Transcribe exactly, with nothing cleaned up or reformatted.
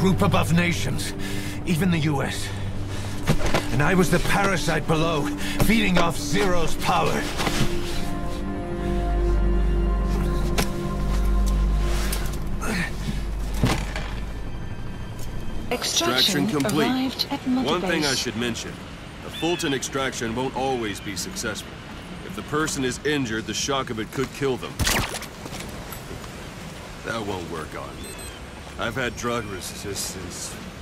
group above nations, even the U S. And I was the parasite below, feeding off Zero's power. Extraction complete. Arrived at Mother One thing Base. I should mention. A Fulton extraction won't always be successful. If the person is injured, the shock of it could kill them. That won't work on me. I've had drug resistance